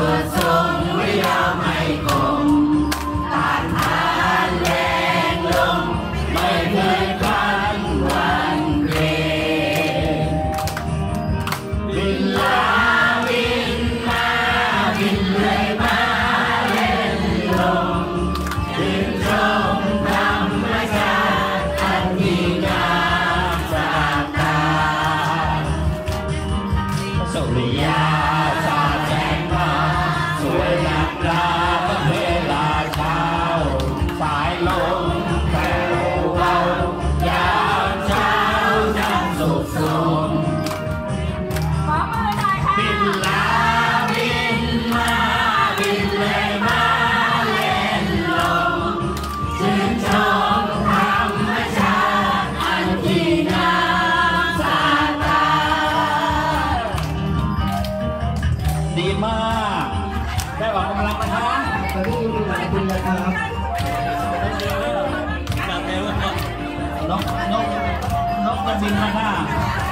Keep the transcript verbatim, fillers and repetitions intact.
ดทรงไว้ยาวไม่คงต้านทานแรงลมไม่เคยคลานหวั่นเกรงบินลาบินมาบินเรื่อยมาเล่นลมชื่นชมธรรมชาติอันดีงามสะอาดตาสุริยาสาดแสงมาสวยงามตาเวลาเช้าสายลมแผ่วเบายามเช้าจันทร์สุขสมบินลาบินมาบินเลยมาเล่นลมชื่นชมธรรมชาติอันดีงามสะอาดตาดีมากได้ออกกำลังนะคะตอนนี้อยู่หลายคนเลยครับนกนกนกจะบินมาค่ะ